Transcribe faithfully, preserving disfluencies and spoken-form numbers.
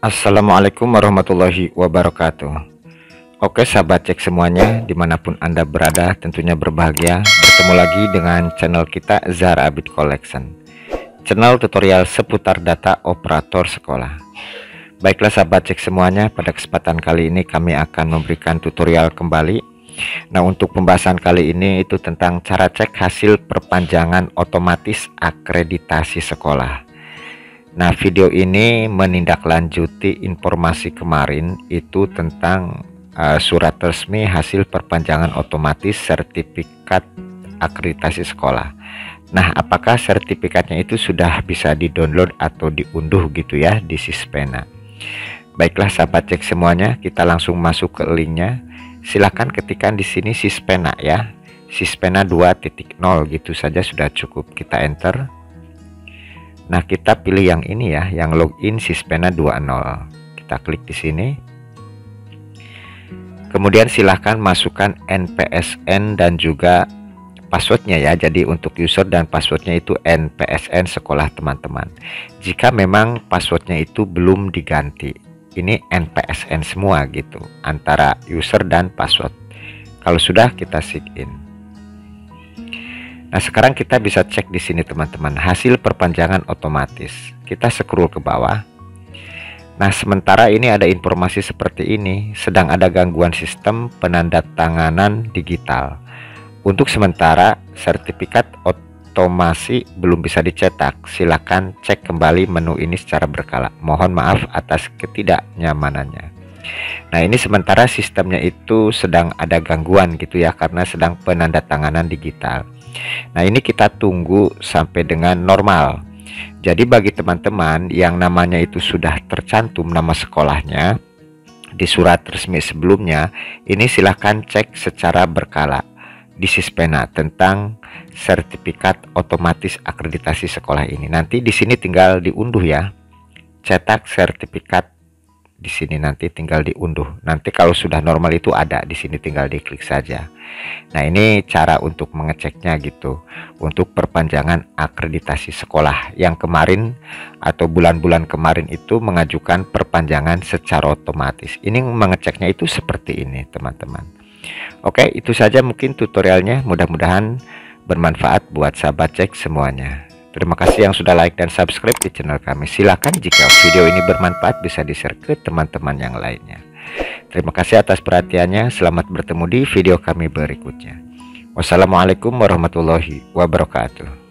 Assalamualaikum warahmatullahi wabarakatuh. Oke sahabat cek semuanya, dimanapun Anda berada, tentunya berbahagia bertemu lagi dengan channel kita Zahar Abid Collection, channel tutorial seputar data operator sekolah. Baiklah sahabat cek semuanya, pada kesempatan kali ini kami akan memberikan tutorial kembali. Nah, untuk pembahasan kali ini itu tentang cara cek hasil perpanjangan otomatis akreditasi sekolah. Nah, video ini menindaklanjuti informasi kemarin itu tentang uh, surat resmi hasil perpanjangan otomatis sertifikat akreditasi sekolah. Nah, apakah sertifikatnya itu sudah bisa di-download atau diunduh gitu ya di Sispena? Baiklah sahabat cek semuanya, kita langsung masuk ke linknya. Silahkan ketikkan di sini Sispena ya, Sispena dua titik nol gitu saja sudah cukup. Kita enter. Nah, kita pilih yang ini ya, yang login Sispena dua titik nol. Kita klik di sini. Kemudian silahkan masukkan N P S N dan juga passwordnya ya. Jadi untuk user dan passwordnya itu N P S N sekolah teman-teman. Jika memang passwordnya itu belum diganti, ini N P S N semua gitu, antara user dan password. Kalau sudah, kita sign. Nah, sekarang kita bisa cek di sini teman-teman, hasil perpanjangan otomatis. Kita scroll ke bawah. Nah, sementara ini ada informasi seperti ini, sedang ada gangguan sistem penandatanganan digital. Untuk sementara, sertifikat otomasi belum bisa dicetak. Silakan cek kembali menu ini secara berkala. Mohon maaf atas ketidaknyamanannya. Nah, ini sementara sistemnya itu sedang ada gangguan gitu ya, karena sedang penandatanganan digital. Nah, ini kita tunggu sampai dengan normal. Jadi bagi teman-teman yang namanya itu sudah tercantum nama sekolahnya di surat resmi sebelumnya, ini silahkan cek secara berkala di Sispena tentang sertifikat otomatis akreditasi sekolah ini. Nanti di sini tinggal diunduh ya, cetak sertifikat. Di sini nanti tinggal diunduh. Nanti kalau sudah normal itu ada di sini, tinggal diklik saja. Nah, ini cara untuk mengeceknya gitu. Untuk perpanjangan akreditasi sekolah yang kemarin atau bulan-bulan kemarin itu mengajukan perpanjangan secara otomatis. Ini mengeceknya itu seperti ini, teman-teman. Oke, itu saja mungkin tutorialnya. Mudah-mudahan bermanfaat buat sahabat cek semuanya. Terima kasih yang sudah like dan subscribe di channel kami. Silakan jika video ini bermanfaat bisa di-share ke teman-teman yang lainnya. Terima kasih atas perhatiannya. Selamat bertemu di video kami berikutnya. Wassalamualaikum warahmatullahi wabarakatuh.